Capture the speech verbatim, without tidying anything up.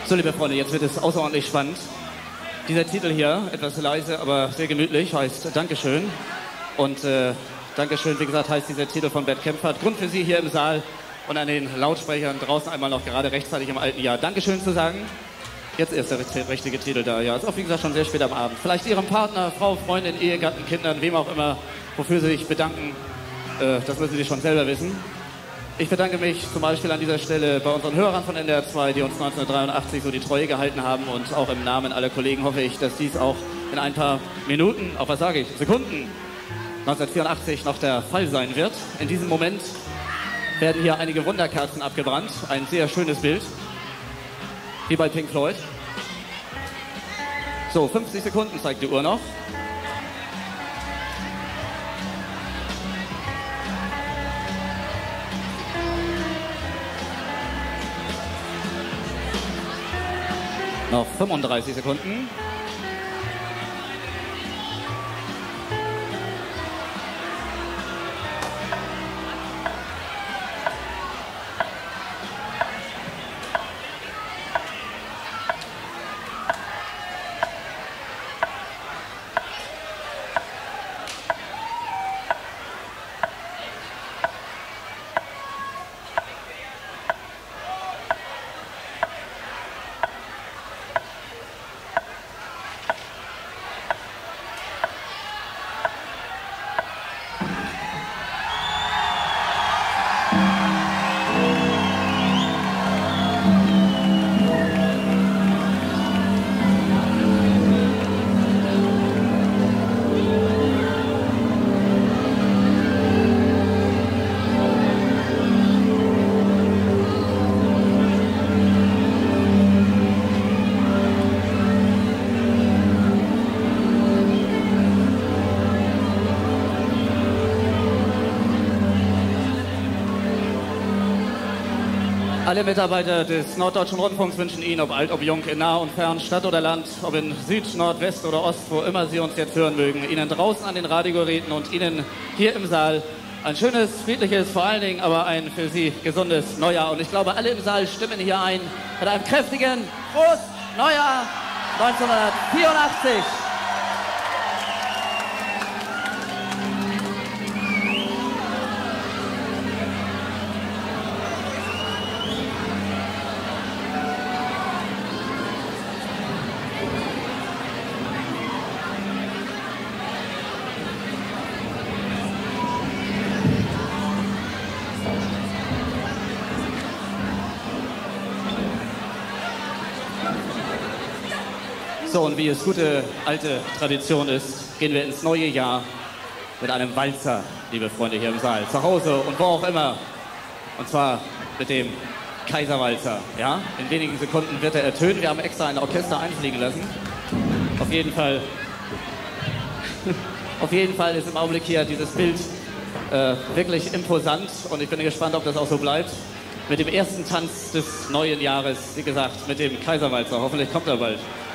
So, liebe Freunde, jetzt wird es außerordentlich spannend. Dieser Titel hier, etwas leise, aber sehr gemütlich, heißt Dankeschön. Und äh, Dankeschön, wie gesagt, heißt dieser Titel von Bert Kempfert. Grund für Sie hier im Saal und an den Lautsprechern draußen einmal noch gerade rechtzeitig im alten Jahr Dankeschön zu sagen. Jetzt erst der richtige Titel da, ja. Ist auch, wie gesagt, schon sehr spät am Abend. Vielleicht Ihrem Partner, Frau, Freundin, Ehegatten, Kindern, wem auch immer, wofür Sie sich bedanken. Äh, das müssen Sie schon selber wissen. Ich bedanke mich zum Beispiel an dieser Stelle bei unseren Hörern von N D R zwei, die uns neunzehnhundertdreiundachtzig so die Treue gehalten haben, und auch im Namen aller Kollegen hoffe ich, dass dies auch in ein paar Minuten, auch was sage ich, Sekunden neunzehnhundertvierundachtzig noch der Fall sein wird. In diesem Moment werden hier einige Wunderkerzen abgebrannt, ein sehr schönes Bild, wie bei Pink Floyd. So, fünfzig Sekunden zeigt die Uhr noch. Noch fünfunddreißig Sekunden. Alle Mitarbeiter des Norddeutschen Rundfunks wünschen Ihnen, ob alt, ob jung, in nah und fern, Stadt oder Land, ob in Süd, Nord, West oder Ost, wo immer Sie uns jetzt hören mögen, Ihnen draußen an den Radiogeräten und Ihnen hier im Saal ein schönes, friedliches, vor allen Dingen aber ein für Sie gesundes Neujahr. Und ich glaube, alle im Saal stimmen hier ein mit einem kräftigen Prost Neujahr neunzehnhundertvierundachtzig. So, und wie es gute alte Tradition ist, gehen wir ins neue Jahr mit einem Walzer, liebe Freunde hier im Saal, zu Hause und wo auch immer. Und zwar mit dem Kaiserwalzer. Ja? In wenigen Sekunden wird er ertönen. Wir haben extra ein Orchester einfliegen lassen. Auf jeden Fall, auf jeden Fall ist im Augenblick hier dieses Bild äh, wirklich imposant, und ich bin gespannt, ob das auch so bleibt. Mit dem ersten Tanz des neuen Jahres, wie gesagt, mit dem Kaiserwalzer. Hoffentlich kommt er bald.